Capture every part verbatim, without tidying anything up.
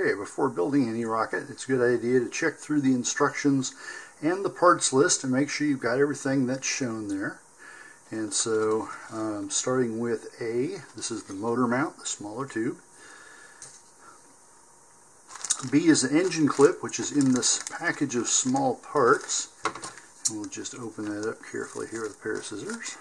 Okay, before building any rocket, it's a good idea to check through the instructions and the parts list and make sure you've got everything that's shown there. And so, um, starting with A, this is the motor mount, the smaller tube. B is the engine clip, which is in this package of small parts. And we'll just open that up carefully here with a pair of scissors.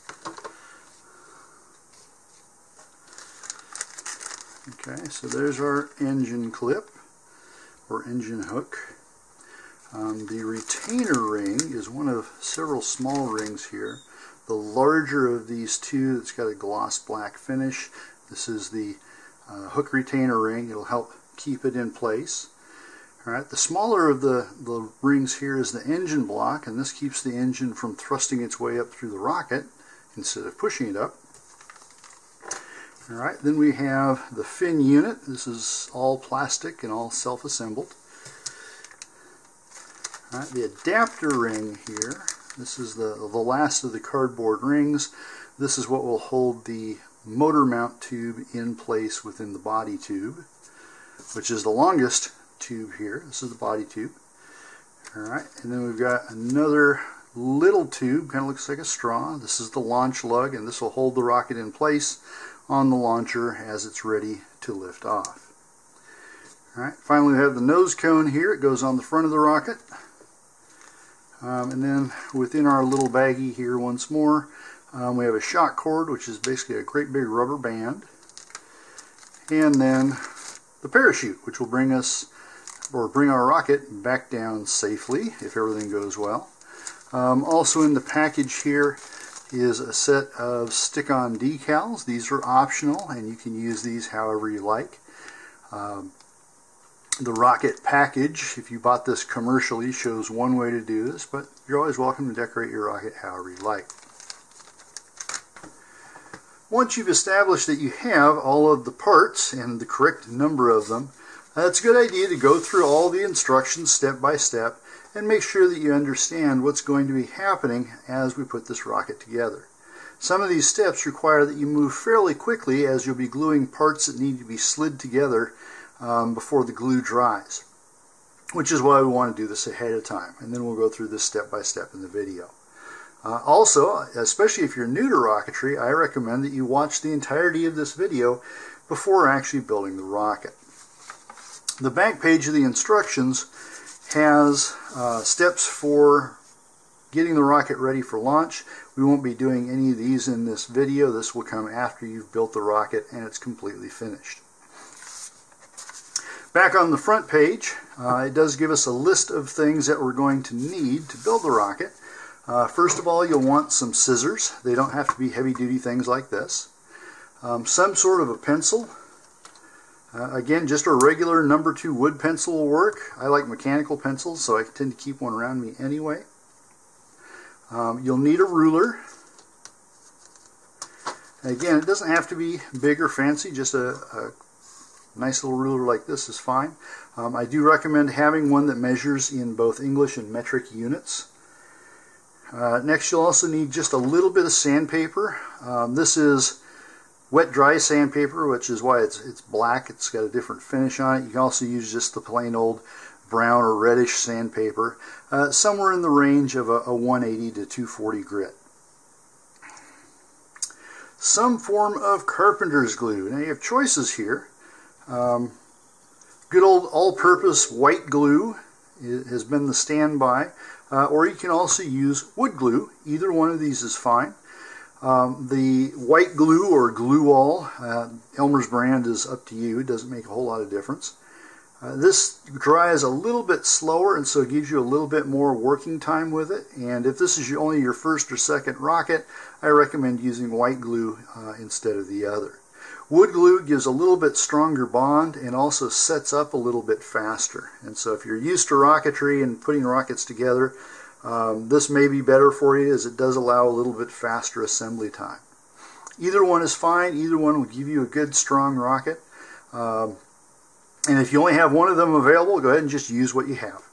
Okay, so there's our engine clip, or engine hook. Um, the retainer ring is one of several small rings here. The larger of these two, it's got a gloss black finish. This is the uh, hook retainer ring. It'll help keep it in place. All right, the smaller of the, the rings here is the engine block, and this keeps the engine from thrusting its way up through the rocket instead of pushing it up. All right, then we have the fin unit. This is all plastic and all self-assembled. All right, the adapter ring here. This is the, the last of the cardboard rings. This is what will hold the motor mount tube in place within the body tube, which is the longest tube here. This is the body tube. All right, and then we've got another little tube, kind of looks like a straw. This is the launch lug, and this will hold the rocket in place on the launcher as it's ready to lift off. All right, finally we have the nose cone here. It goes on the front of the rocket. Um, and then within our little baggie here once more, um, we have a shock cord, which is basically a great big rubber band. And then the parachute, which will bring us, or bring our rocket back down safely if everything goes well. Um, also in the package here is a set of stick-on decals. These are optional, and you can use these however you like. Um, the rocket package, if you bought this commercially, shows one way to do this, but you're always welcome to decorate your rocket however you like. Once you've established that you have all of the parts and the correct number of them, uh, it's a good idea to go through all the instructions step by step and make sure that you understand what's going to be happening as we put this rocket together. Some of these steps require that you move fairly quickly, as you'll be gluing parts that need to be slid together um, before the glue dries, which is why we want to do this ahead of time, and then we'll go through this step by step in the video. Uh, also, especially if you're new to rocketry, I recommend that you watch the entirety of this video before actually building the rocket. The back page of the instructions has uh, steps for getting the rocket ready for launch. We won't be doing any of these in this video. This will come after you've built the rocket and it's completely finished. Back on the front page, uh, it does give us a list of things that we're going to need to build the rocket. Uh, first of all, you'll want some scissors. They don't have to be heavy-duty things like this. Um, some sort of a pencil. Uh, again, just a regular number two wood pencil will work. I like mechanical pencils, so I tend to keep one around me anyway. Um, you'll need a ruler. Again, it doesn't have to be big or fancy, just a, a nice little ruler like this is fine. Um, I do recommend having one that measures in both English and metric units. Uh, next, you'll also need just a little bit of sandpaper. Um, this is wet dry sandpaper, which is why it's, it's black. It's got a different finish on it. You can also use just the plain old brown or reddish sandpaper, uh, somewhere in the range of a, a one eighty to two forty grit. Some form of carpenter's glue. Now you have choices here. Um, good old all-purpose white glue has been the standby, uh, or you can also use wood glue. Either one of these is fine. Um, the white glue or glue all, uh, Elmer's brand is up to you. It doesn't make a whole lot of difference. Uh, this dries a little bit slower, and so it gives you a little bit more working time with it. And if this is your, only your first or second rocket, I recommend using white glue uh, instead of the other. Wood glue gives a little bit stronger bond and also sets up a little bit faster. And so if you're used to rocketry and putting rockets together, Um, this may be better for you, as it does allow a little bit faster assembly time. Either one is fine. Either one will give you a good strong rocket. Um, and if you only have one of them available, go ahead and just use what you have.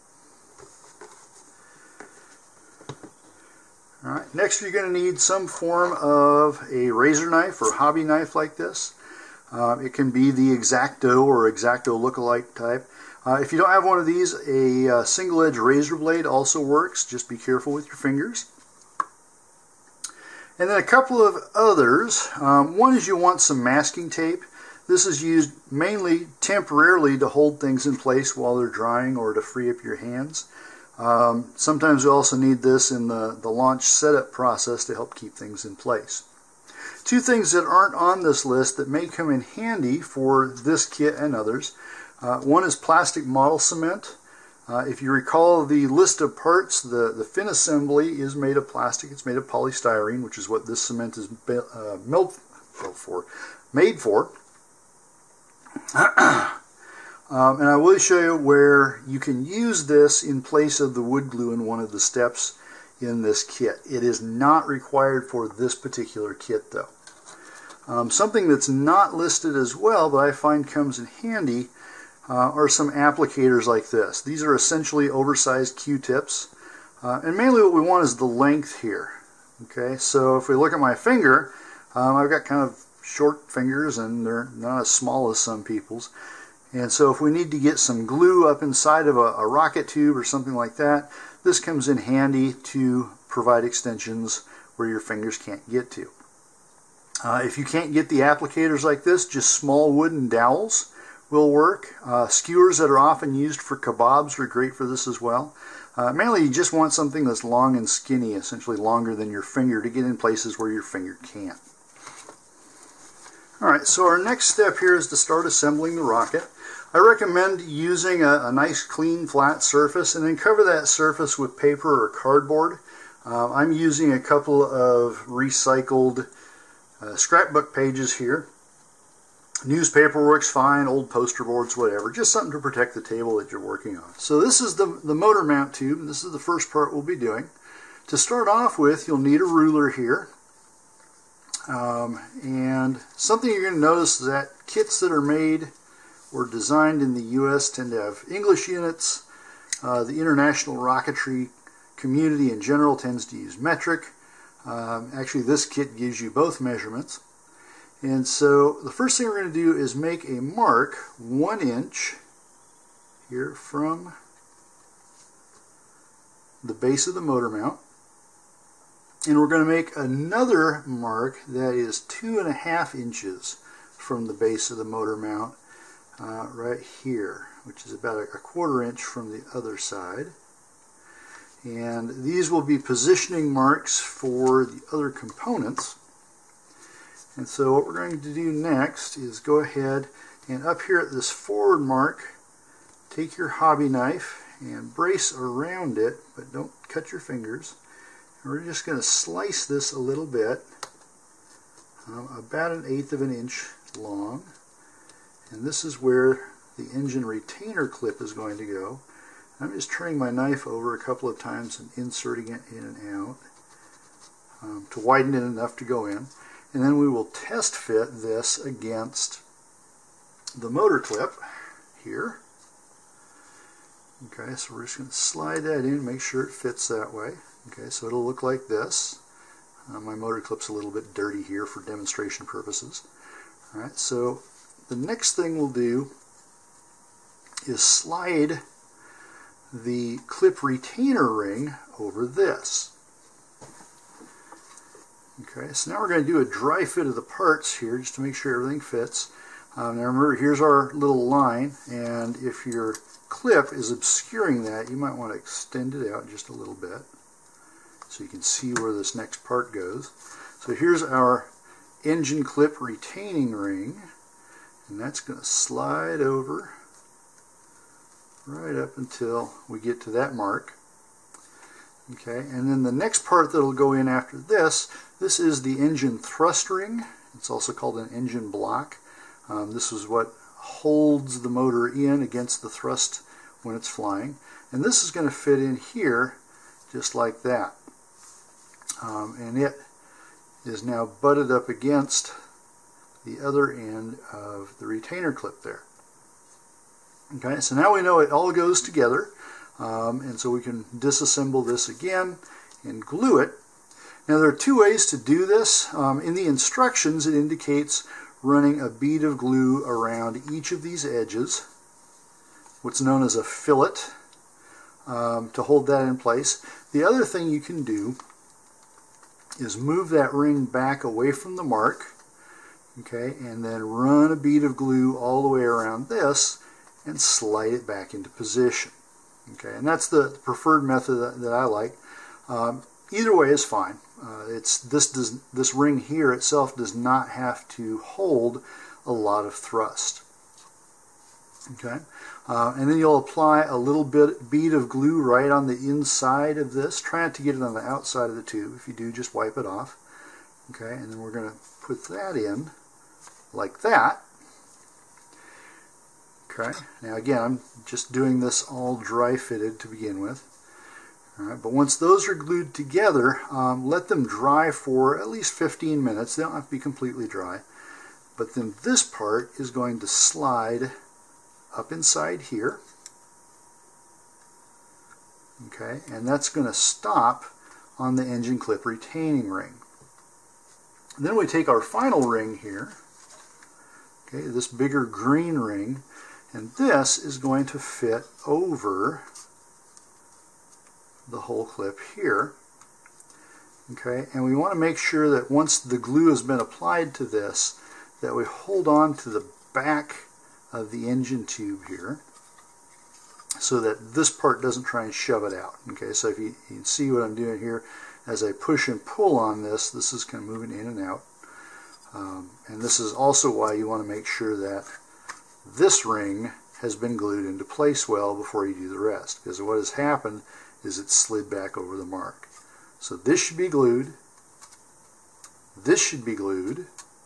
All right. Next, you're going to need some form of a razor knife or hobby knife like this. Uh, it can be the X-Acto or X-Acto lookalike type. Uh, if you don't have one of these, a uh, single edge razor blade also works. Just be careful with your fingers. And then a couple of others. Um, one is you want some masking tape. This is used mainly temporarily to hold things in place while they're drying or to free up your hands. Um, sometimes you also need this in the, the launch setup process to help keep things in place. Two things that aren't on this list that may come in handy for this kit and others. Uh, one is plastic model cement. Uh, if you recall the list of parts, the, the fin assembly is made of plastic. It's made of polystyrene, which is what this cement is uh, built for, made for. um, and I will show you where you can use this in place of the wood glue in one of the steps in this kit. It is not required for this particular kit though. Um, something that's not listed as well, but I find comes in handy, uh, are some applicators like this. These are essentially oversized Q-tips, uh, and mainly what we want is the length here. Okay, so if we look at my finger, um, I've got kind of short fingers and they're not as small as some people's. And so if we need to get some glue up inside of a, a rocket tube or something like that, this comes in handy to provide extensions where your fingers can't get to. Uh, if you can't get the applicators like this, just small wooden dowels will work. Uh, skewers that are often used for kebabs are great for this as well. Uh, mainly you just want something that's long and skinny, essentially longer than your finger, to get in places where your finger can't. Alright, so our next step here is to start assembling the rocket. I recommend using a, a nice clean flat surface and then cover that surface with paper or cardboard. Uh, I'm using a couple of recycled uh, scrapbook pages here. Newspaper works fine, old poster boards, whatever. Just something to protect the table that you're working on. So this is the, the motor mount tube. This is the first part we'll be doing. To start off with, you'll need a ruler here. Um, and something you're going to notice is that kits that are made or designed in the U S tend to have English units. Uh, the international rocketry community in general tends to use metric. Um, actually, this kit gives you both measurements. And so the first thing we're going to do is make a mark one inch here from the base of the motor mount. And we're going to make another mark that is two and a half inches from the base of the motor mount uh, right here, which is about a quarter inch from the other side. And these will be positioning marks for the other components. And so what we're going to do next is go ahead and up here at this forward mark, take your hobby knife and brace around it, but don't cut your fingers. And we're just going to slice this a little bit, um, about an eighth of an inch long. And this is where the engine retainer clip is going to go. I'm just turning my knife over a couple of times and inserting it in and out um, to widen it enough to go in. And then we will test fit this against the motor clip here. Okay, so we're just going to slide that in, make sure it fits that way. Okay, so it'll look like this. Uh, my motor clip's a little bit dirty here for demonstration purposes. Alright, so the next thing we'll do is slide the clip retainer ring over this. Okay, so now we're going to do a dry fit of the parts here just to make sure everything fits. Um, now remember, here's our little line, and if your clip is obscuring that, you might want to extend it out just a little bit so you can see where this next part goes. So here's our engine clip retaining ring, and that's going to slide over right up until we get to that mark. Okay, and then the next part that will go in after this, this is the engine thrust ring. It's also called an engine block. Um, this is what holds the motor in against the thrust when it's flying. And this is going to fit in here just like that. Um, and it is now butted up against the other end of the retainer clip there. Okay, so now we know it all goes together, um, and so we can disassemble this again and glue it. Now there are two ways to do this. Um, in the instructions it indicates running a bead of glue around each of these edges, what's known as a fillet, um, to hold that in place. The other thing you can do is move that ring back away from the mark, okay, and then run a bead of glue all the way around this and slide it back into position. Okay, and that's the preferred method that, that I like. Um, either way is fine. Uh, it's this does this ring here itself does not have to hold a lot of thrust. Okay, uh, and then you'll apply a little bit bead of glue right on the inside of this. Try not to get it on the outside of the tube. If you do, just wipe it off. Okay, and then we're going to put that in like that. Okay, now again, I'm just doing this all dry fitted to begin with. All right, but once those are glued together, um, let them dry for at least fifteen minutes. They don't have to be completely dry. But then this part is going to slide up inside here. Okay, and that's going to stop on the engine clip retaining ring. And then we take our final ring here, okay, this bigger green ring, and this is going to fit over the whole clip here. Okay, and we want to make sure that once the glue has been applied to this, that we hold on to the back of the engine tube here so that this part doesn't try and shove it out. Okay, so if you, you can see what I'm doing here, as I push and pull on this, this is kind of moving in and out. Um, and this is also why you want to make sure that this ring has been glued into place well before you do the rest, because what has happened is it slid back over the mark. So this should be glued, this should be glued.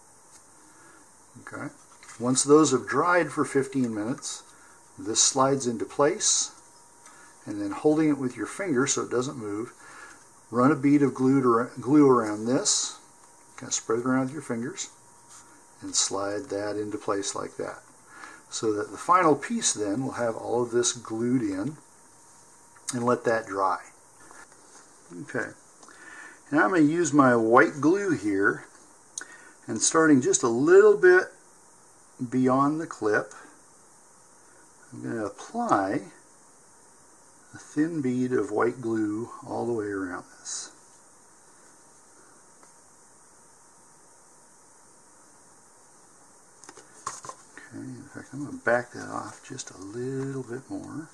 Okay. Once those have dried for fifteen minutes, this slides into place, and then holding it with your finger so it doesn't move, run a bead of glue, glue around this, kind of spread it around with your fingers, and slide that into place like that. So that the final piece then will have all of this glued in, and let that dry. Okay, now I'm going to use my white glue here, and starting just a little bit beyond the clip, I'm going to apply a thin bead of white glue all the way around this. Okay, in fact I'm going to back that off just a little bit more,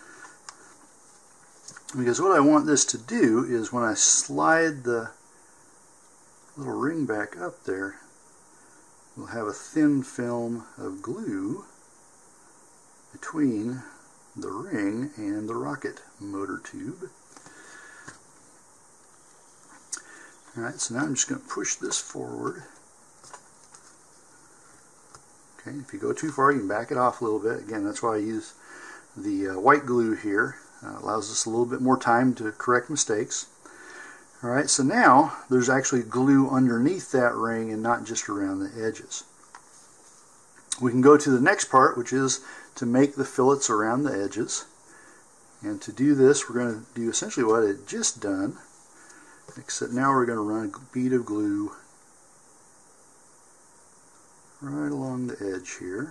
because what I want this to do is when I slide the little ring back up there, we'll have a thin film of glue between the ring and the rocket motor tube. Alright, so now I'm just going to push this forward. Okay, if you go too far you can back it off a little bit. Again, that's why I use the uh, white glue here. Uh, allows us a little bit more time to correct mistakes. Alright, so now there's actually glue underneath that ring and not just around the edges. We can go to the next part, which is to make the fillets around the edges. And to do this, we're going to do essentially what I had just done, except now we're going to run a bead of glue right along the edge here.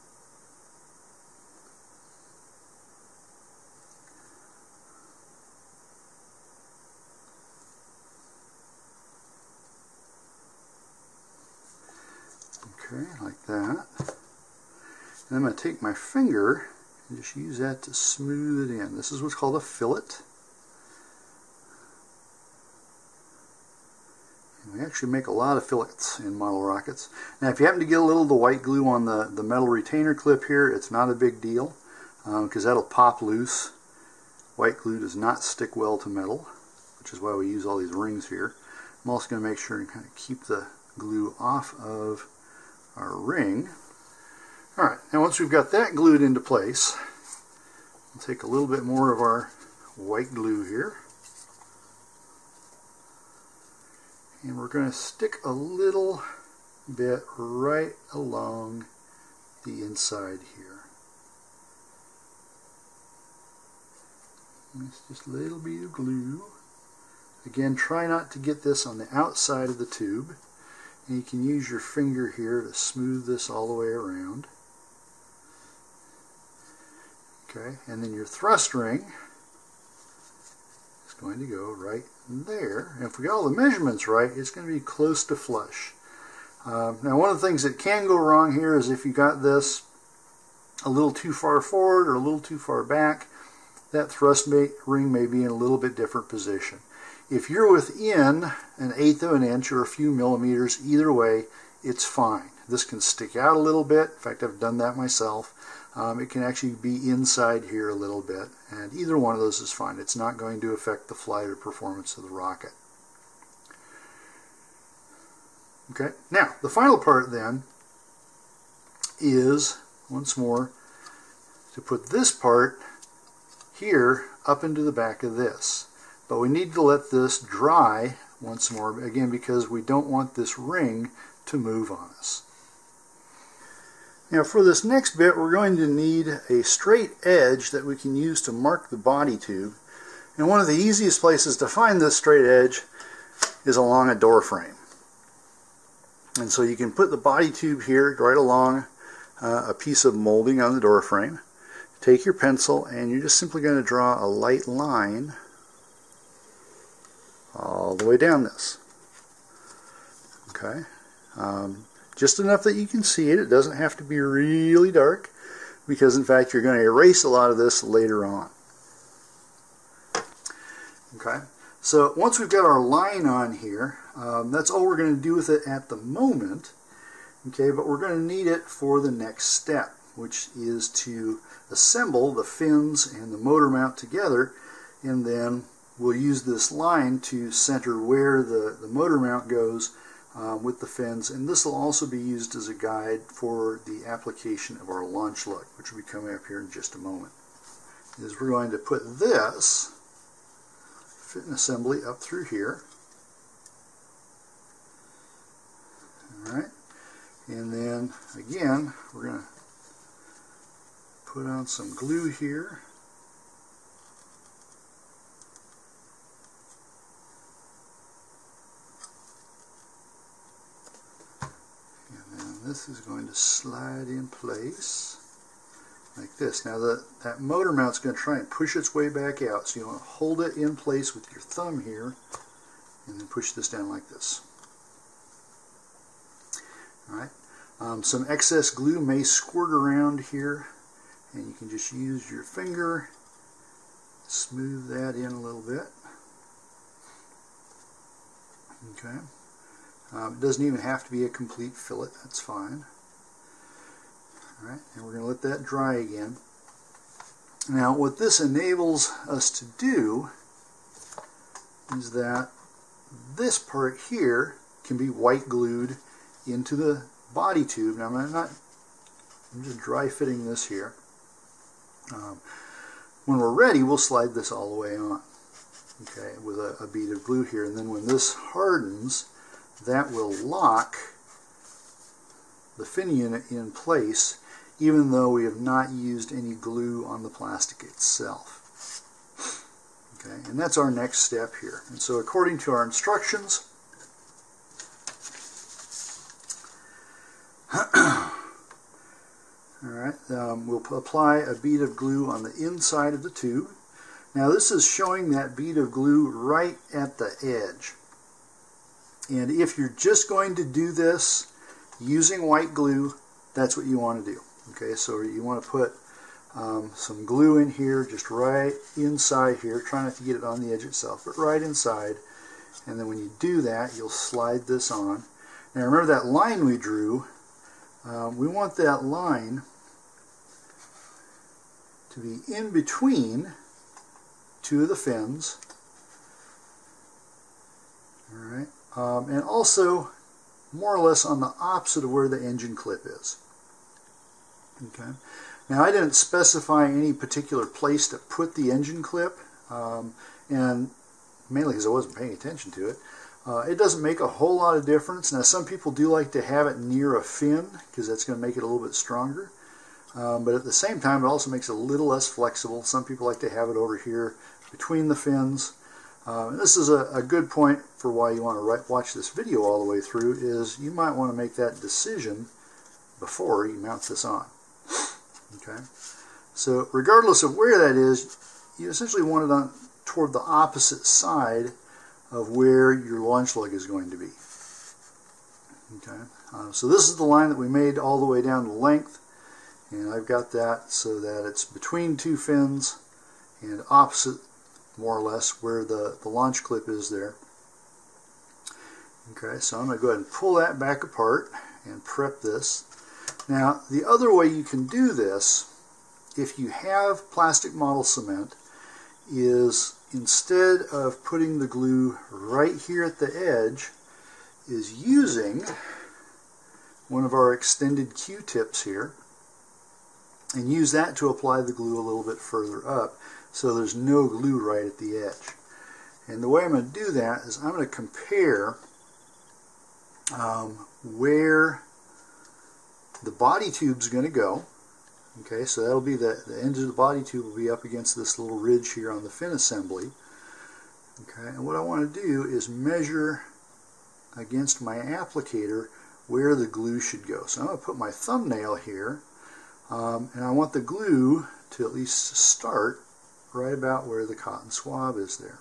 Okay, like that. And I'm going to take my finger and just use that to smooth it in. This is what's called a fillet. And we actually make a lot of fillets in model rockets. Now if you happen to get a little of the white glue on the, the metal retainer clip here, it's not a big deal, because um, that'll pop loose. White glue does not stick well to metal, which is why we use all these rings here. I'm also going to make sure and kind of keep the glue off of our ring. Alright, now once we've got that glued into place, we'll take a little bit more of our white glue here, and we're going to stick a little bit right along the inside here. It's just a little bit of glue. Again, try not to get this on the outside of the tube. And you can use your finger here to smooth this all the way around. Okay, and then your thrust ring is going to go right there. And if we got all the measurements right, it's going to be close to flush. Uh, now, one of the things that can go wrong here is if you got this a little too far forward or a little too far back, that thrust may, ring may be in a little bit different position. If you're within an eighth of an inch or a few millimeters, either way, it's fine. This can stick out a little bit. In fact, I've done that myself. Um, it can actually be inside here a little bit, and either one of those is fine. It's not going to affect the flight or performance of the rocket. Okay, now the final part then is, once more, to put this part here up into the back of this. But we need to let this dry once more, again, because we don't want this ring to move on us. Now for this next bit, we're going to need a straight edge that we can use to mark the body tube. And one of the easiest places to find this straight edge is along a door frame. And so you can put the body tube here right along uh, a piece of molding on the door frame. Take your pencil and you're just simply going to draw a light line all the way down this. Okay. Um, just enough that you can see it. It doesn't have to be really dark, because in fact you're going to erase a lot of this later on. Okay, so once we've got our line on here, um, that's all we're going to do with it at the moment. Okay, but we're going to need it for the next step, which is to assemble the fins and the motor mount together, and then we'll use this line to center where the, the motor mount goes Um, with the fins, and this will also be used as a guide for the application of our launch lug, which will be coming up here in just a moment. Is we're going to put this fit and assembly up through here. Alright, and then again we're going to put on some glue here. This is going to slide in place like this. Now the, that motor mount is going to try and push its way back out, so you want to hold it in place with your thumb here and then push this down like this. Alright, um, some excess glue may squirt around here, and you can just use your finger, smooth that in a little bit. Okay. Um, it doesn't even have to be a complete fillet, that's fine. Alright, and we're going to let that dry again. Now what this enables us to do is that this part here can be white glued into the body tube. Now I'm not, I'm just dry fitting this here. Um, when we're ready, we'll slide this all the way on, okay, with a, a bead of glue here, and then when this hardens, that will lock the fin unit in place, even though we have not used any glue on the plastic itself. Okay, and that's our next step here. And so according to our instructions, alright, um, we'll apply a bead of glue on the inside of the tube. Now this is showing that bead of glue right at the edge. And if you're just going to do this using white glue, that's what you want to do. Okay, so you want to put um, some glue in here, just right inside here. Try not to get it on the edge itself, but right inside. And then when you do that, you'll slide this on. Now remember that line we drew? Um, we want that line to be in between two of the fins. Alright. Um, and also more or less on the opposite of where the engine clip is. Okay. Now I didn't specify any particular place to put the engine clip, um, and mainly because I wasn't paying attention to it. Uh, it doesn't make a whole lot of difference. Now some people do like to have it near a fin, because that's going to make it a little bit stronger. Um, but at the same time it also makes it a little less flexible. Some people like to have it over here between the fins. Uh, and this is a, a good point for why you want to write, watch this video all the way through, is you might want to make that decision before you mount this on. Okay, so regardless of where that is, you essentially want it on toward the opposite side of where your launch lug is going to be. Okay, uh, so this is the line that we made all the way down the length, and I've got that so that it's between two fins and opposite, more or less, where the, the launch clip is there. Okay, so I'm going to go ahead and pull that back apart and prep this. Now, the other way you can do this, if you have plastic model cement, is instead of putting the glue right here at the edge, is using one of our extended Q-tips here, and use that to apply the glue a little bit further up, so there's no glue right at the edge. And the way I'm going to do that is I'm going to compare um, where the body tube's going to go. Okay, so that'll be the, the end of the body tube will be up against this little ridge here on the fin assembly. Okay, and what I want to do is measure against my applicator where the glue should go. So I'm going to put my thumbnail here, um, and I want the glue to at least start right about where the cotton swab is there.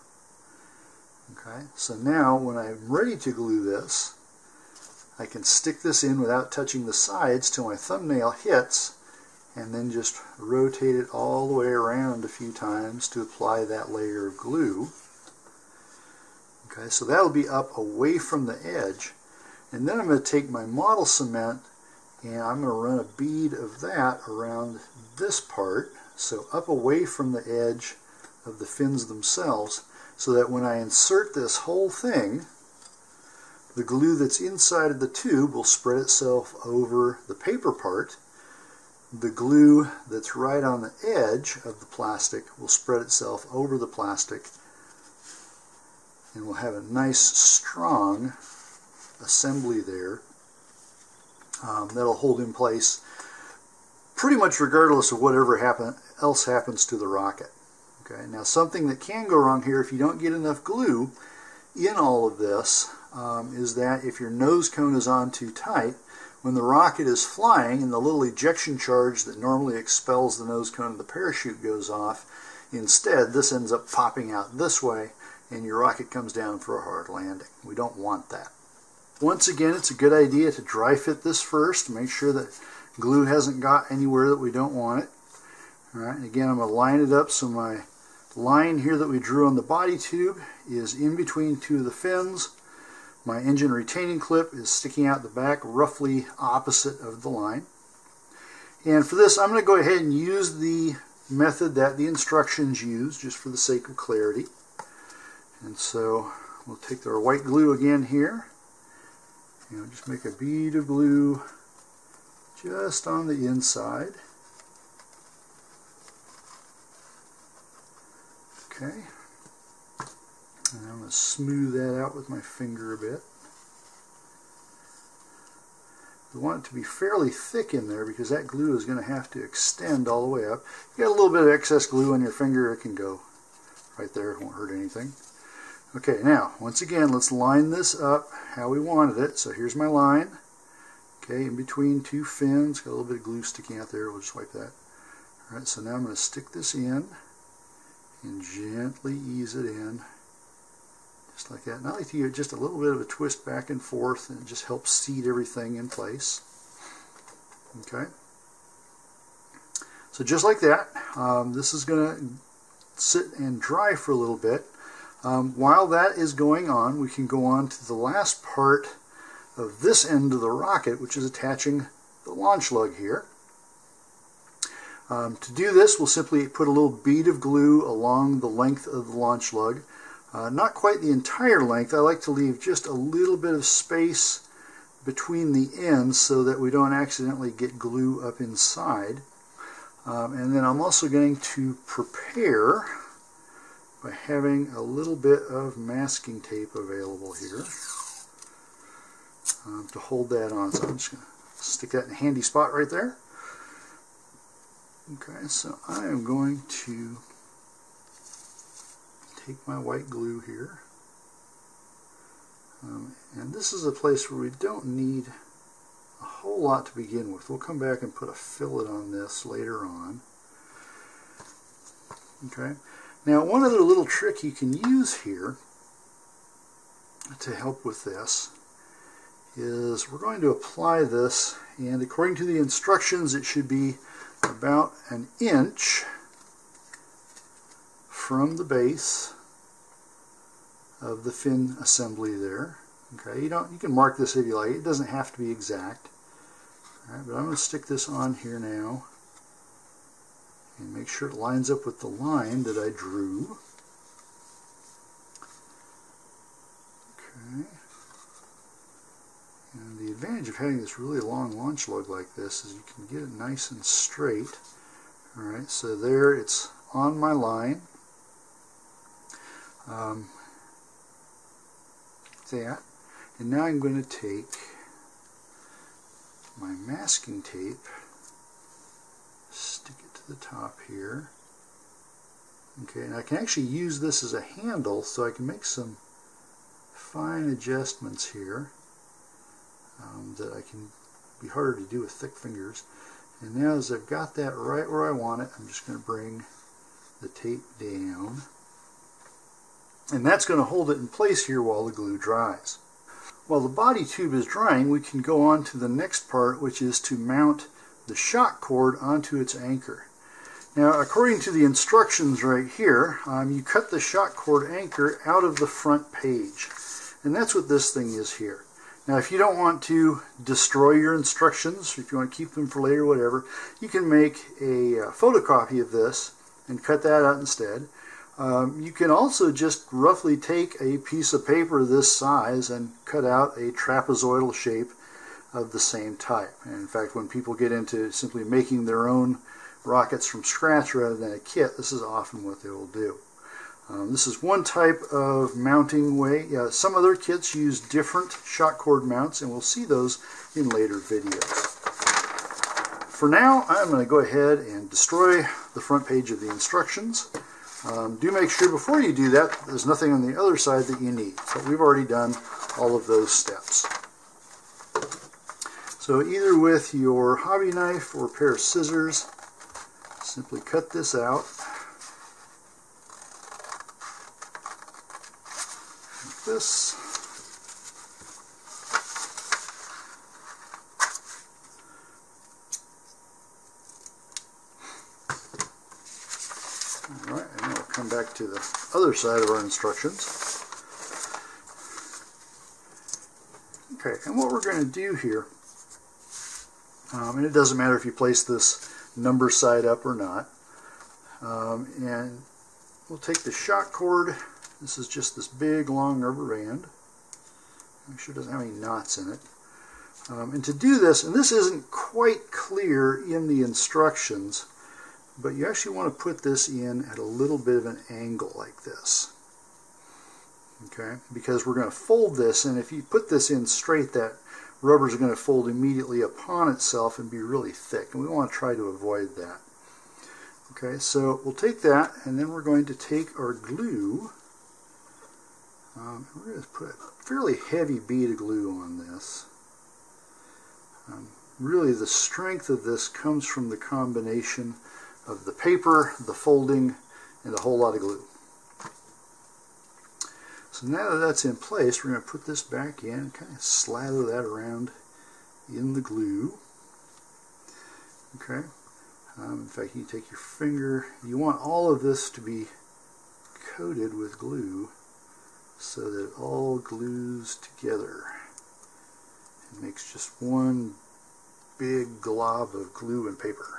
Okay, so now when I'm ready to glue this, I can stick this in without touching the sides till my thumbnail hits, and then just rotate it all the way around a few times to apply that layer of glue. Okay, so that'll be up away from the edge, and then I'm going to take my model cement and I'm going to run a bead of that around this part, so up away from the edge of the fins themselves, so that when I insert this whole thing, the glue that's inside of the tube will spread itself over the paper part. The glue that's right on the edge of the plastic will spread itself over the plastic, and we'll have a nice strong assembly there um, that'll hold in place pretty much regardless of whatever happen, else happens to the rocket. Okay, now something that can go wrong here if you don't get enough glue in all of this um, is that if your nose cone is on too tight, when the rocket is flying and the little ejection charge that normally expels the nose cone of the parachute goes off, instead this ends up popping out this way and your rocket comes down for a hard landing. We don't want that. Once again, it's a good idea to dry fit this first to make sure that glue hasn't got anywhere that we don't want it. Alright, and again I'm going to line it up so my line here that we drew on the body tube is in between two of the fins. My engine retaining clip is sticking out the back roughly opposite of the line. And for this I'm going to go ahead and use the method that the instructions use just for the sake of clarity. And so we'll take our white glue again here and we'll just make a bead of glue just on the inside. Okay, and I'm going to smooth that out with my finger a bit. We want it to be fairly thick in there because that glue is going to have to extend all the way up. If you got a little bit of excess glue on your finger, it can go right there, it won't hurt anything. Okay, now once again let's line this up how we wanted it. So here's my line, okay, in between two fins, got a little bit of glue sticking out there, we'll just wipe that. Alright, so now I'm going to stick this in and gently ease it in, just like that. And I like to give just a little bit of a twist back and forth, and it just helps seat everything in place. Okay, so just like that, um, this is going to sit and dry for a little bit. Um, while that is going on, we can go on to the last part of this end of the rocket, which is attaching the launch lug here. Um, to do this, we'll simply put a little bead of glue along the length of the launch lug. Uh, not quite the entire length. I like to leave just a little bit of space between the ends so that we don't accidentally get glue up inside. Um, and then I'm also going to prepare by having a little bit of masking tape available here um, to hold that on. So I'm just going to stick that in a handy spot right there. Okay, so I am going to take my white glue here. Um, and this is a place where we don't need a whole lot to begin with. We'll come back and put a fillet on this later on. Okay. Now, one other little trick you can use here to help with this is we're going to apply this, and according to the instructions it should be about an inch from the base of the fin assembly there. Okay, you don't you can mark this if you like. It doesn't have to be exact. All right, but I'm going to stick this on here now and make sure it lines up with the line that I drew. Okay. And the advantage of having this really long launch lug like this is you can get it nice and straight. Alright, so there it's on my line. Um, that. And now I'm going to take my masking tape, stick it to the top here. Okay, and I can actually use this as a handle so I can make some fine adjustments here um, that I can be harder to do with thick fingers. And now as I've got that right where I want it, I'm just going to bring the tape down. And that's going to hold it in place here while the glue dries. While the body tube is drying, we can go on to the next part, which is to mount the shock cord onto its anchor. Now, according to the instructions right here, um, you cut the shock cord anchor out of the front page. And that's what this thing is here. Now, if you don't want to destroy your instructions, if you want to keep them for later, whatever, you can make a uh, photocopy of this and cut that out instead. Um, you can also just roughly take a piece of paper this size and cut out a trapezoidal shape of the same type. And in fact, when people get into simply making their own rockets from scratch rather than a kit, this is often what they will do. Um, this is one type of mounting way. Yeah, some other kits use different shock cord mounts, and we'll see those in later videos. For now, I'm going to go ahead and destroy the front page of the instructions. Um, do make sure before you do that there's nothing on the other side that you need, but we've already done all of those steps. So either with your hobby knife or a pair of scissors, simply cut this out like this. Alright, and then we'll come back to the other side of our instructions. Okay, and what we're going to do here, um, and it doesn't matter if you place this number side up or not, um, and we'll take the shock cord. This is just this big long rubber band. Make sure it doesn't have any knots in it. Um, and to do this, and this isn't quite clear in the instructions, but you actually want to put this in at a little bit of an angle like this. Okay, because we're going to fold this, and if you put this in straight, that rubber is going to fold immediately upon itself and be really thick, and we want to try to avoid that. Okay, so we'll take that, and then we're going to take our glue. Um, we're going to put a fairly heavy bead of glue on this. Um, really, the strength of this comes from the combination of the paper, the folding, and a whole lot of glue. So now that that's in place, we're going to put this back in and kind of slather that around in the glue. Okay. Um, in fact, you take your finger, you want all of this to be coated with glue so that it all glues together and makes just one big glob of glue and paper.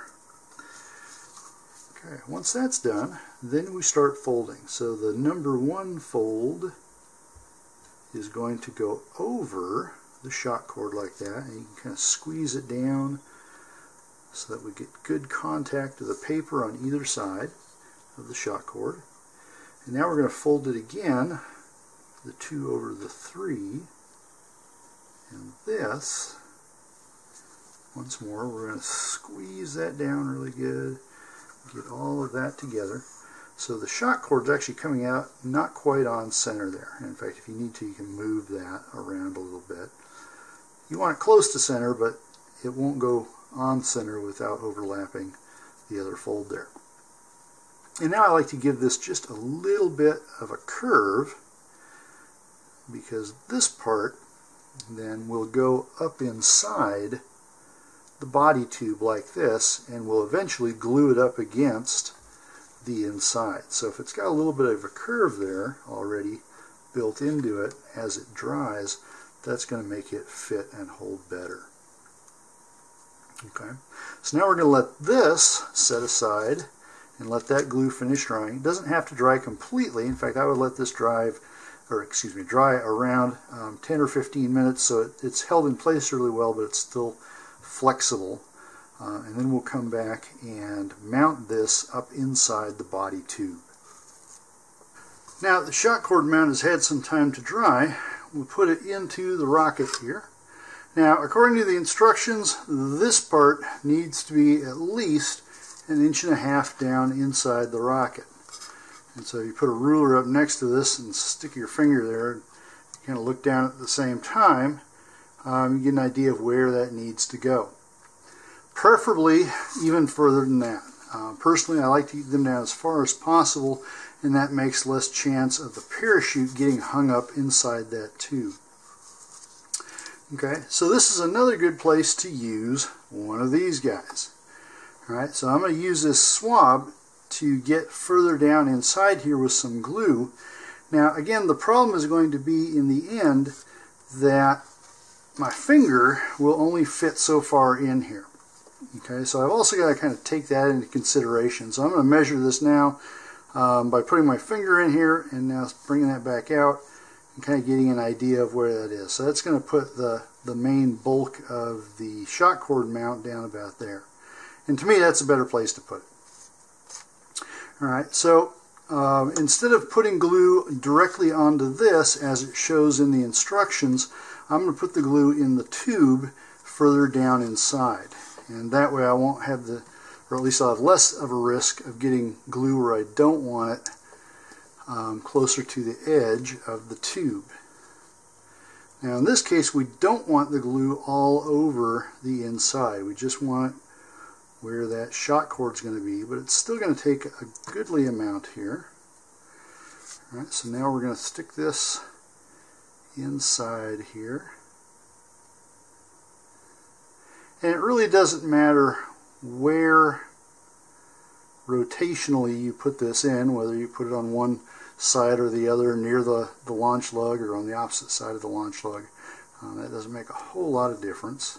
Okay, once that's done, then we start folding. So the number one fold is going to go over the shock cord like that, and you can kind of squeeze it down so that we get good contact of the paper on either side of the shock cord. And now we're going to fold it again, the two over the three, and this, once more, we're going to squeeze that down really good. Get all of that together. So the shock cord is actually coming out not quite on center there. In fact, if you need to, you can move that around a little bit. You want it close to center, but it won't go on center without overlapping the other fold there. And now I like to give this just a little bit of a curve, because this part then will go up inside the body tube like this, and will eventually glue it up against the inside. So if it's got a little bit of a curve there already built into it, as it dries, that's going to make it fit and hold better. Okay, so now we're going to let this set aside and let that glue finish drying. It doesn't have to dry completely. In fact, I would let this dry, or excuse me, dry around um, ten or fifteen minutes, so it, it's held in place really well, but it's still flexible. Uh, and then we'll come back and mount this up inside the body tube. Now the shock cord mount has had some time to dry. We'll put it into the rocket here. Now, according to the instructions, this part needs to be at least an inch and a half down inside the rocket. And so you put a ruler up next to this and stick your finger there, and kind of look down at the same time, um, you get an idea of where that needs to go. Preferably even further than that. Uh, personally, I like to get them down as far as possible, and that makes less chance of the parachute getting hung up inside that tube. Okay, so this is another good place to use one of these guys. Alright, so I'm going to use this swab to get further down inside here with some glue. Now again, the problem is going to be in the end that my finger will only fit so far in here. Okay, so I've also got to kind of take that into consideration. So I'm going to measure this now um, by putting my finger in here and now bringing that back out and kind of getting an idea of where that is. So that's going to put the, the main bulk of the shock cord mount down about there. And to me, that's a better place to put it. Alright, so uh, instead of putting glue directly onto this as it shows in the instructions, I'm going to put the glue in the tube further down inside. And that way I won't have the, or at least I'll have less of a risk of getting glue where I don't want it, um, closer to the edge of the tube. Now in this case, we don't want the glue all over the inside. We just want it where that shock cord is going to be, but it's still going to take a goodly amount here. All right, so now we're going to stick this inside here. And it really doesn't matter where rotationally you put this in, whether you put it on one side or the other, near the, the launch lug, or on the opposite side of the launch lug. Um, that doesn't make a whole lot of difference,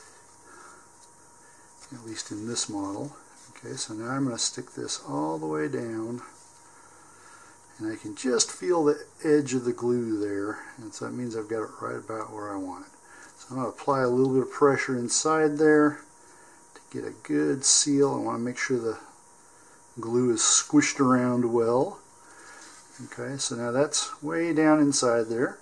at least in this model. Okay, so now I'm going to stick this all the way down, and I can just feel the edge of the glue there, and so that means I've got it right about where I want it. So I'm going to apply a little bit of pressure inside there to get a good seal. I want to make sure the glue is squished around well. Okay, so now that's way down inside there.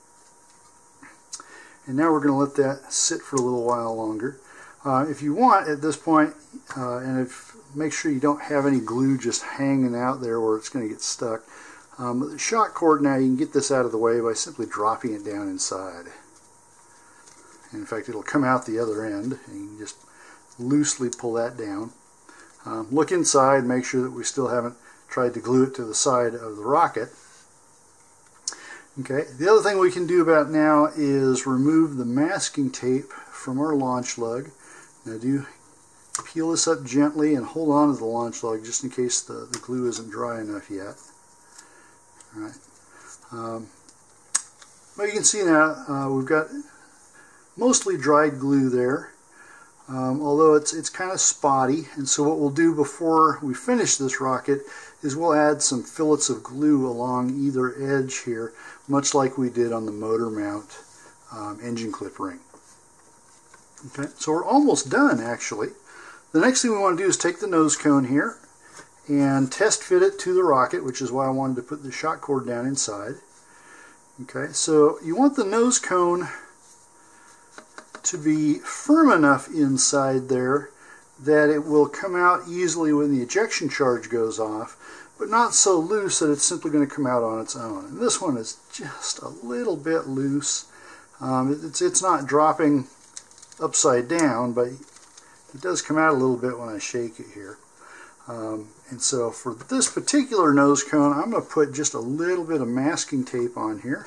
And now we're going to let that sit for a little while longer. Uh, if you want at this point, uh, and if make sure you don't have any glue just hanging out there where it's going to get stuck. Um, but the shock cord, now you can get this out of the way by simply dropping it down inside. In fact, it'll come out the other end, and you can just loosely pull that down. Um, look inside, make sure that we still haven't tried to glue it to the side of the rocket. Okay, the other thing we can do about now is remove the masking tape from our launch lug. Now do peel this up gently and hold on to the launch lug just in case the, the glue isn't dry enough yet. All right. Um, well, you can see now uh, we've got mostly dried glue there, um, although it's it's kind of spotty. And so what we'll do before we finish this rocket is we'll add some fillets of glue along either edge here, much like we did on the motor mount um, engine clip ring. Okay, so we're almost done actually. The next thing we want to do is take the nose cone here and test fit it to the rocket, which is why I wanted to put the shock cord down inside. Okay, so you want the nose cone to be firm enough inside there that it will come out easily when the ejection charge goes off, but not so loose that it's simply going to come out on its own. And this one is just a little bit loose. Um, it's, it's not dropping upside down, but it does come out a little bit when I shake it here. Um, and so for this particular nose cone, I'm going to put just a little bit of masking tape on here.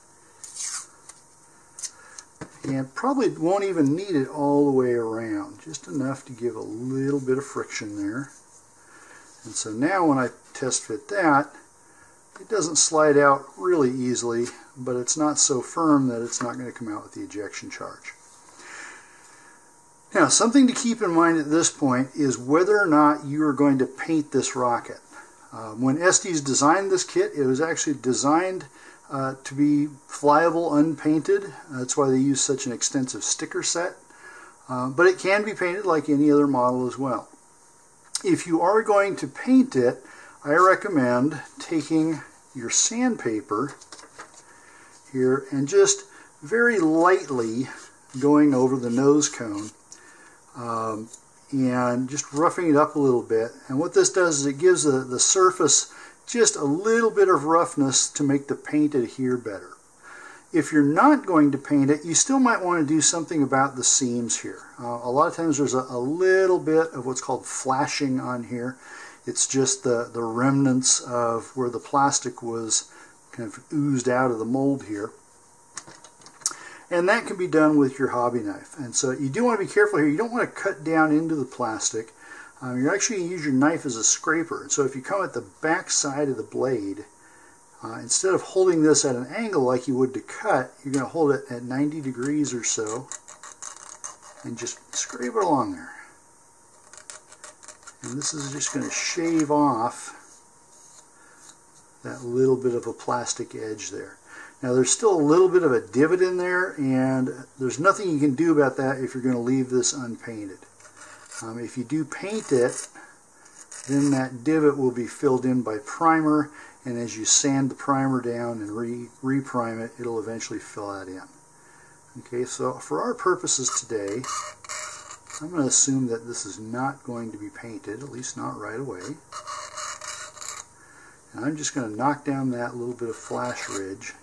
And probably won't even need it all the way around, just enough to give a little bit of friction there. And so now when I test fit that, it doesn't slide out really easily, but it's not so firm that it's not going to come out with the ejection charge. Now, something to keep in mind at this point is whether or not you are going to paint this rocket. Uh, when Estes designed this kit, it was actually designed uh, to be flyable unpainted. That's why they use such an extensive sticker set. Uh, but it can be painted like any other model as well. If you are going to paint it, I recommend taking your sandpaper here and just very lightly going over the nose cone um, and just roughing it up a little bit. And what this does is it gives the, the surface just a little bit of roughness to make the paint adhere better. If you're not going to paint it, you still might want to do something about the seams here. Uh, a lot of times there's a, a little bit of what's called flashing on here. It's just the, the remnants of where the plastic was kind of oozed out of the mold here. And that can be done with your hobby knife. And so you do want to be careful here. You don't want to cut down into the plastic. Um, you're actually going to use your knife as a scraper. So if you come at the back side of the blade, uh, instead of holding this at an angle like you would to cut, you're going to hold it at ninety degrees or so and just scrape it along there. And this is just going to shave off that little bit of a plastic edge there. Now there's still a little bit of a divot in there, and there's nothing you can do about that if you're going to leave this unpainted. Um, if you do paint it, then that divot will be filled in by primer, and as you sand the primer down and re reprime it, it'll eventually fill that in. Okay, so for our purposes today, I'm going to assume that this is not going to be painted, at least not right away. And I'm just going to knock down that little bit of flash ridge.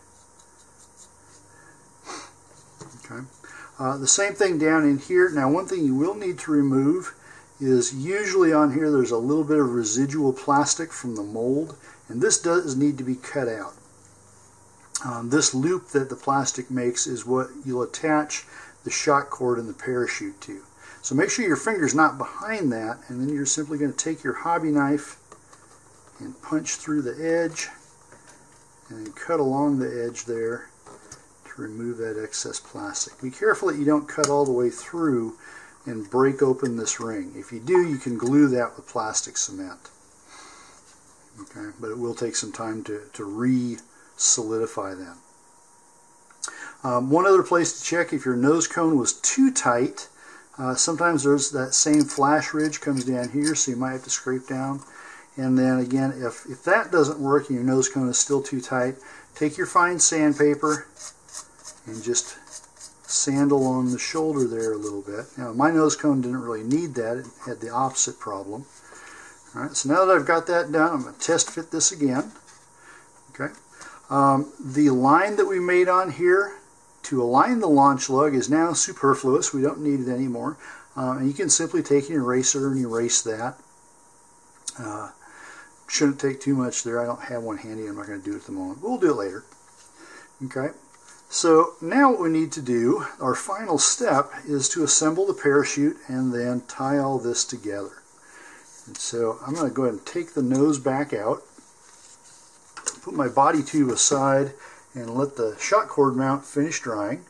Okay. Uh, the same thing down in here. Now, one thing you will need to remove is usually on here there's a little bit of residual plastic from the mold, and this does need to be cut out. Um, this loop that the plastic makes is what you'll attach the shock cord and the parachute to. So make sure your finger's not behind that, and then you're simply going to take your hobby knife and punch through the edge and then cut along the edge there to remove that excess plastic. Be careful that you don't cut all the way through and break open this ring. If you do, you can glue that with plastic cement. Okay, but it will take some time to, to re-solidify that. Um, one other place to check if your nose cone was too tight. Uh, sometimes there's that same flash ridge comes down here, so you might have to scrape down. And then again, if, if that doesn't work and your nose cone is still too tight, take your fine sandpaper and just sand along the shoulder there a little bit. Now, my nose cone didn't really need that. It had the opposite problem. All right, so now that I've got that done, I'm going to test fit this again. Okay. Um, the line that we made on here to align the launch lug is now superfluous. We don't need it anymore. Uh, and you can simply take an eraser and erase that. Uh, shouldn't take too much there. I don't have one handy. I'm not going to do it at the moment, but we'll do it later. Okay. So now what we need to do, our final step, is to assemble the parachute and then tie all this together. And so I'm going to go ahead and take the nose back out, put my body tube aside, and let the shock cord mount finish drying.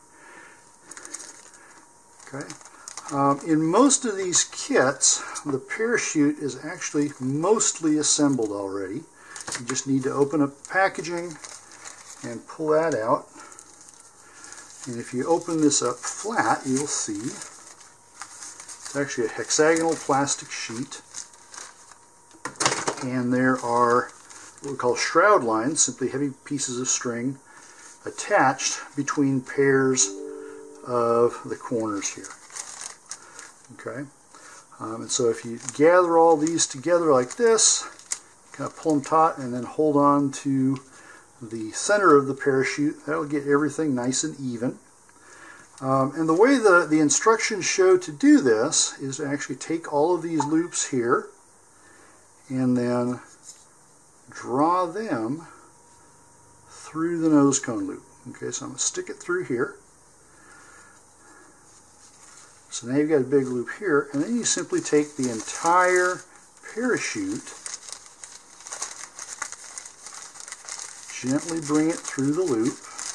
Okay. Um, in most of these kits, the parachute is actually mostly assembled already. You just need to open up the packaging and pull that out. And if you open this up flat, you'll see it's actually a hexagonal plastic sheet. And there are what we call shroud lines, simply heavy pieces of string attached between pairs of the corners here. Okay, um, and so if you gather all these together like this, kind of pull them taut and then hold on to the center of the parachute. That'll get everything nice and even. Um, and the way the, the instructions show to do this is to actually take all of these loops here and then draw them through the nose cone loop. Okay, so I'm going to stick it through here. So now you've got a big loop here, and then you simply take the entire parachute, gently bring it through the loop,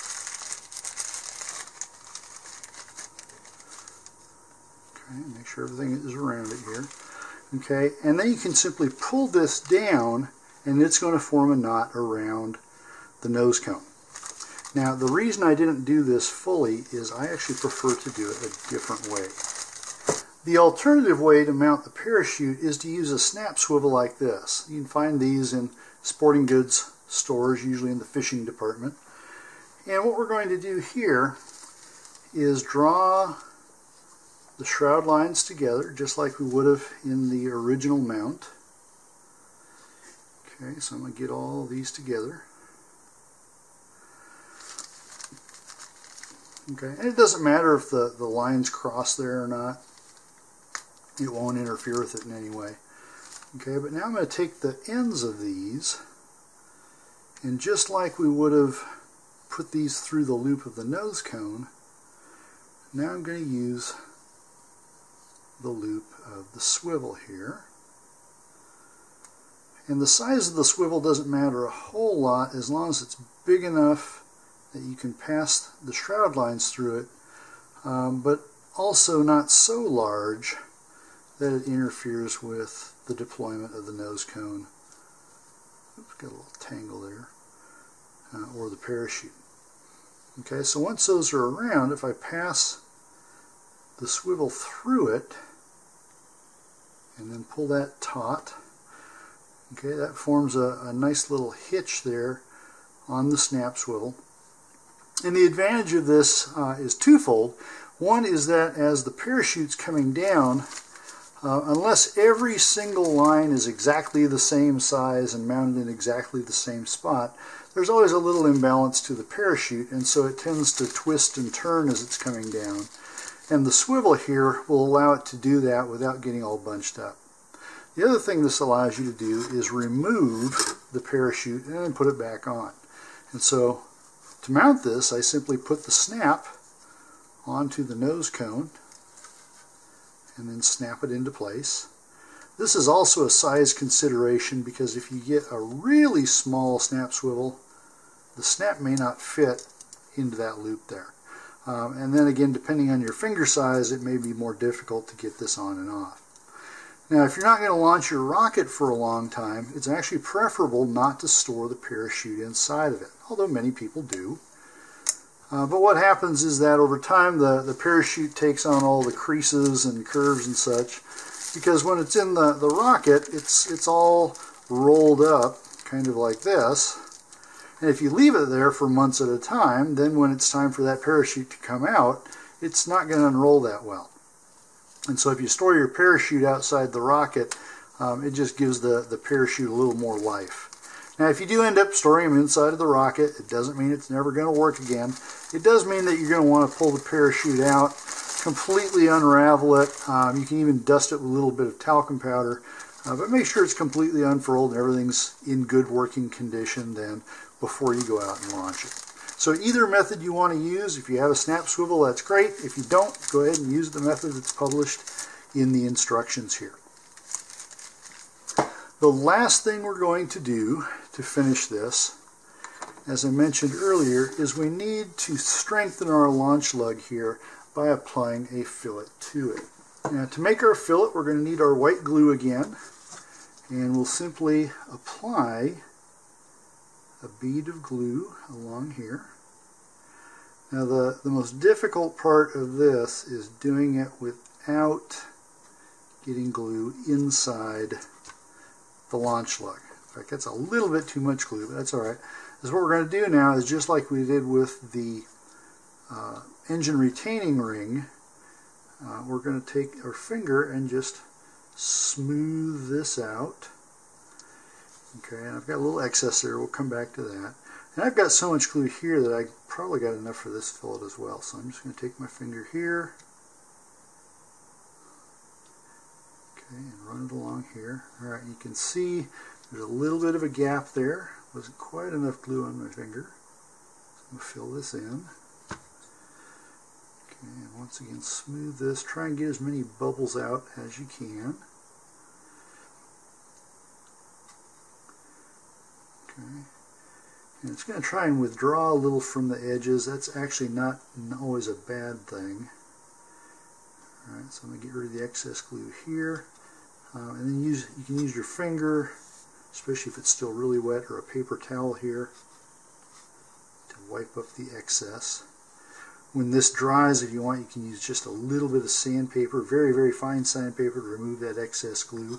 okay, make sure everything is around it here, okay, and then you can simply pull this down and it's going to form a knot around the nose cone. Now, the reason I didn't do this fully is I actually prefer to do it a different way. The alternative way to mount the parachute is to use a snap swivel like this. You can find these in sporting goods stores, usually in the fishing department. And what we're going to do here is draw the shroud lines together, just like we would have in the original mount. Okay, so I'm going to get all these together. Okay, and it doesn't matter if the, the lines cross there or not. It won't interfere with it in any way. Okay, but now I'm going to take the ends of these, and just like we would have put these through the loop of the nose cone, now I'm going to use the loop of the swivel here. And the size of the swivel doesn't matter a whole lot as long as it's big enough that you can pass the shroud lines through it, um, but also not so large that it interferes with the deployment of the nose cone. Oops, got a little tangle there, uh, or the parachute. Okay, so once those are around, if I pass the swivel through it and then pull that taut, okay, that forms a, a nice little hitch there on the snap swivel. And the advantage of this uh, is twofold. One is that as the parachute's coming down, uh, unless every single line is exactly the same size and mounted in exactly the same spot, there's always a little imbalance to the parachute, and so it tends to twist and turn as it's coming down. And the swivel here will allow it to do that without getting all bunched up. The other thing this allows you to do is remove the parachute and then put it back on. And so to mount this, I simply put the snap onto the nose cone and then snap it into place. This is also a size consideration because if you get a really small snap swivel, the snap may not fit into that loop there. Um, and then again, depending on your finger size, it may be more difficult to get this on and off. Now, if you're not going to launch your rocket for a long time, it's actually preferable not to store the parachute inside of it, although many people do. Uh, but what happens is that over time the, the parachute takes on all the creases and curves and such, because when it's in the, the rocket, it's, it's all rolled up, kind of like this. And if you leave it there for months at a time, then when it's time for that parachute to come out, it's not going to unroll that well. And so if you store your parachute outside the rocket, um, it just gives the, the parachute a little more life. Now, if you do end up storing them inside of the rocket, it doesn't mean it's never going to work again. It does mean that you're going to want to pull the parachute out, completely unravel it. Um, you can even dust it with a little bit of talcum powder, uh, but make sure it's completely unfurled and everything's in good working condition then before you go out and launch it. So either method you want to use, if you have a snap swivel, that's great. If you don't, go ahead and use the method that's published in the instructions here. The last thing we're going to do to finish this, as I mentioned earlier, is we need to strengthen our launch lug here by applying a fillet to it. Now, to make our fillet, we're going to need our white glue again, and we'll simply apply a bead of glue along here. Now the, the most difficult part of this is doing it without getting glue inside the launch lug. In fact, that's a little bit too much glue, but that's alright. Because what we're going to do now is just like we did with the uh, engine retaining ring, uh, we're going to take our finger and just smooth this out. Okay, and I've got a little excess there. We'll come back to that. And I've got so much glue here that I probably got enough for this fillet as well. So I'm just going to take my finger here. Okay, and run it along here. Alright, you can see there's a little bit of a gap there. Wasn't quite enough glue on my finger. So I'm going to fill this in. Okay, and once again smooth this. Try and get as many bubbles out as you can. Okay. And it's going to try and withdraw a little from the edges. That's actually not always a bad thing. Alright, so I'm going to get rid of the excess glue here. Uh, and then use you can use your finger, especially if it's still really wet, or a paper towel here to wipe up the excess. When this dries, if you want, you can use just a little bit of sandpaper, very, very fine sandpaper, to remove that excess glue.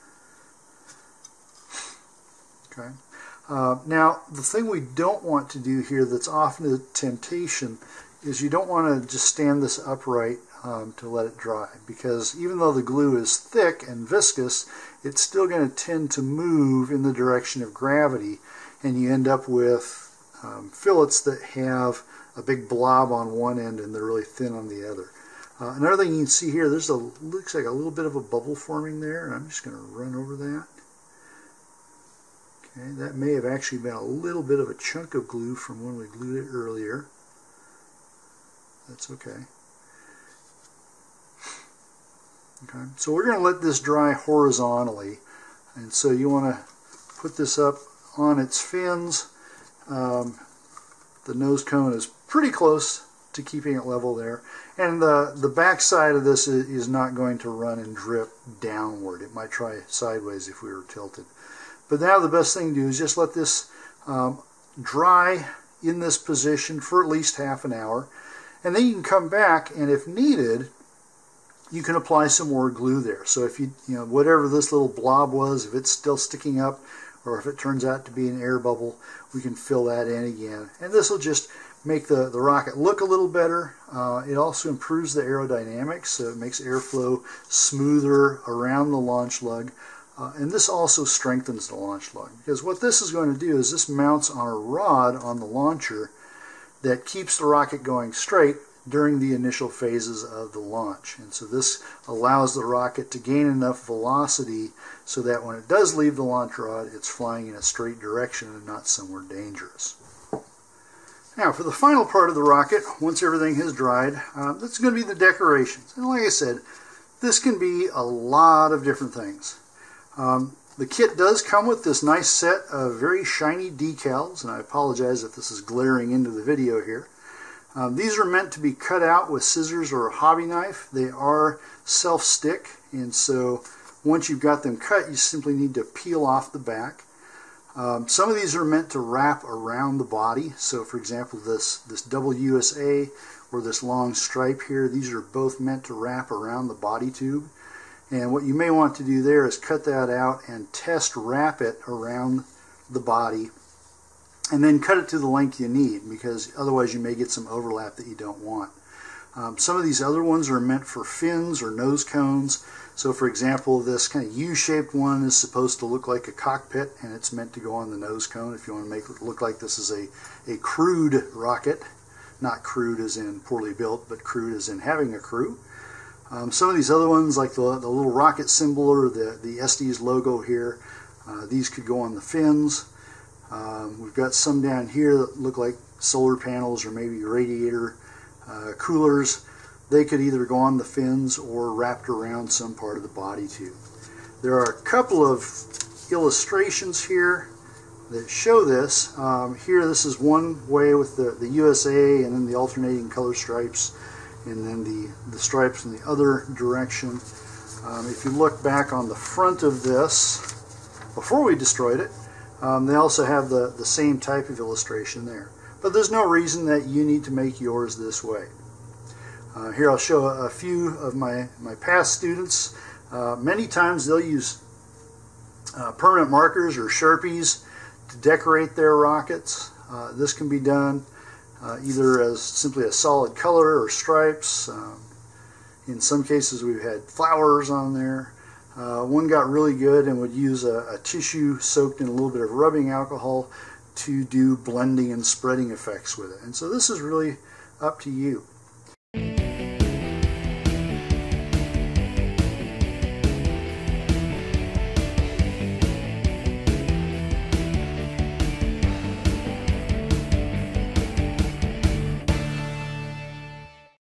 Okay. Uh, now, the thing we don't want to do here that's often a temptation is you don't want to just stand this upright um, to let it dry, because even though the glue is thick and viscous, it's still going to tend to move in the direction of gravity, and you end up with um, fillets that have a big blob on one end and they're really thin on the other. Uh, another thing you can see here, there's a looks like a little bit of a bubble forming there, and I'm just going to run over that. Okay, that may have actually been a little bit of a chunk of glue from when we glued it earlier. That's okay. Okay, so we're going to let this dry horizontally, and so you want to put this up on its fins. Um, the nose cone is pretty close to keeping it level there, and the, the back side of this is, is not going to run and drip downward. It might try sideways if we were tilted. But now the best thing to do is just let this um, dry in this position for at least half an hour, and then you can come back, and if needed, you can apply some more glue there. So if you, you know, whatever this little blob was, if it's still sticking up, or if it turns out to be an air bubble, we can fill that in again. And this will just make the, the rocket look a little better. Uh, it also improves the aerodynamics, so it makes airflow smoother around the launch lug. Uh, and this also strengthens the launch lug, because what this is going to do is this mounts on a rod on the launcher that keeps the rocket going straight during the initial phases of the launch. And so this allows the rocket to gain enough velocity so that when it does leave the launch rod, it's flying in a straight direction and not somewhere dangerous. Now, for the final part of the rocket, once everything has dried, uh, that's going to be the decorations. And like I said, this can be a lot of different things. Um, the kit does come with this nice set of very shiny decals, and I apologize if this is glaring into the video here. Um, these are meant to be cut out with scissors or a hobby knife. They are self-stick, and so once you've got them cut, you simply need to peel off the back. Um, some of these are meant to wrap around the body. So for example, this, this double U S A or this long stripe here, these are both meant to wrap around the body tube. And what you may want to do there is cut that out and test wrap it around the body, and then cut it to the length you need, because otherwise you may get some overlap that you don't want. Um, some of these other ones are meant for fins or nose cones. So for example, this kind of U-shaped one is supposed to look like a cockpit, and it's meant to go on the nose cone if you want to make it look like this is a, a crewed rocket. Not crude as in poorly built, but crude as in having a crew. Um, some of these other ones, like the, the little rocket symbol or the, the Estes logo here, uh, these could go on the fins. Um, we've got some down here that look like solar panels or maybe radiator uh, coolers. They could either go on the fins or wrapped around some part of the body tube. There are a couple of illustrations here that show this. Um, here, this is one way with the, the U S A and then the alternating color stripes, and then the, the stripes in the other direction. Um, if you look back on the front of this, before we destroyed it, um, they also have the, the same type of illustration there. But there's no reason that you need to make yours this way. Uh, here I'll show a, a few of my, my past students. Uh, many times they'll use uh, permanent markers or Sharpies to decorate their rockets. Uh, this can be done Uh, either as simply a solid color or stripes. Um, in some cases we've had flowers on there. Uh, one got really good and would use a, a tissue soaked in a little bit of rubbing alcohol to do blending and spreading effects with it. And so this is really up to you.